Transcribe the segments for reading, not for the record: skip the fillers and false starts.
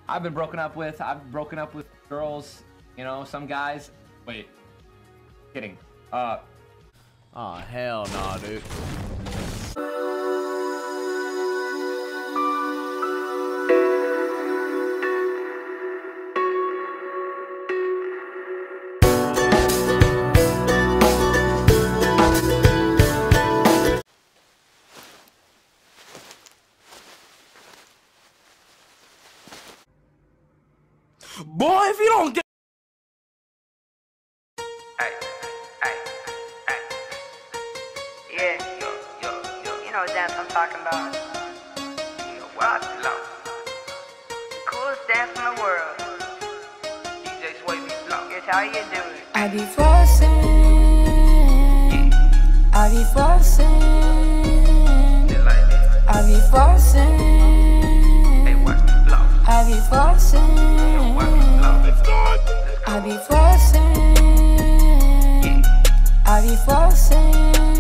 I've broken up with girls, you know, some guys. Wait, kidding. Oh hell no, dude. Boy, if you don't get yeah, you know what dance I'm talking about. You know what? The coolest dance in the world. DJ Sway me flow. Here's how you do it. I be flossing, I be flossing, I be flossing, Hey, watch me flow. I be flossing, Watch me flow. I be flossing, I be flossing,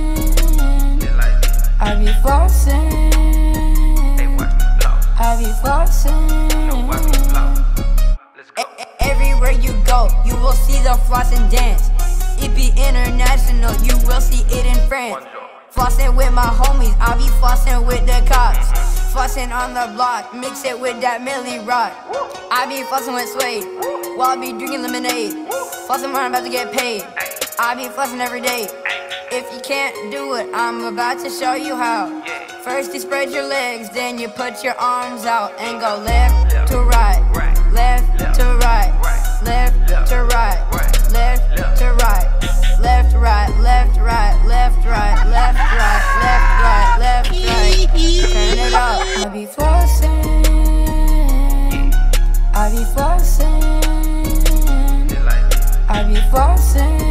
I be flossing, Hey, watch me flow. I be flossing. Watch me flow. Let's go. Everywhere you go, you will see the Flossin dance. It be international, you will see it in France. Flossin with my homies, I be flossin with the cops. Flossin on the block, mix it with that Millie Rock. I be flossin with Suede, while I be drinking lemonade. Flossin when I'm about to get paid, I be flossin every day. If you can't do it, I'm about to show you how. First you spread your legs, then you put your arms out and go left to right, left to right, left to right, left to right, left right, left right, left right, left right, left right, left right. Turn it up. I be flossing, I be flossing, I be flossing,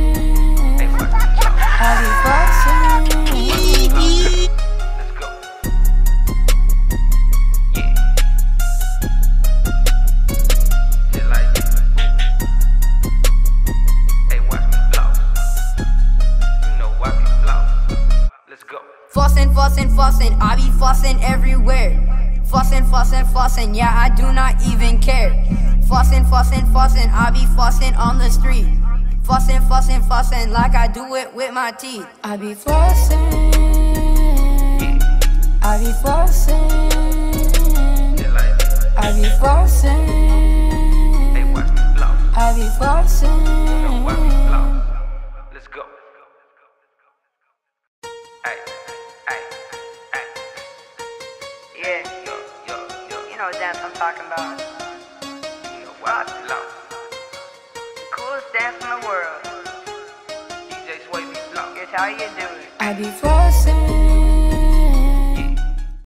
I be flossing. Let's go. Yeah. Just like this. Hey, watch me flow. You know watch me flow. Let's go. Flossin, flossin, flossin, I be flossin everywhere. Flossin, flossin, flossin, yeah, I do not even care. Flossin, flossin, flossin, I be flossin on the street. Flossin, flossin, flossin, like I do it with my teeth. I be flossin, I be flossin, Just like this. I be flossin, Hey, watch me flow. I be flossin. Watch me flow. Let's go. Hey, hey, hey. Yeah, you know what dance I'm talking about. You know what? Flow. The coolest dance in the world. DJ Sway me flow. Here's how you do it. I be flossin,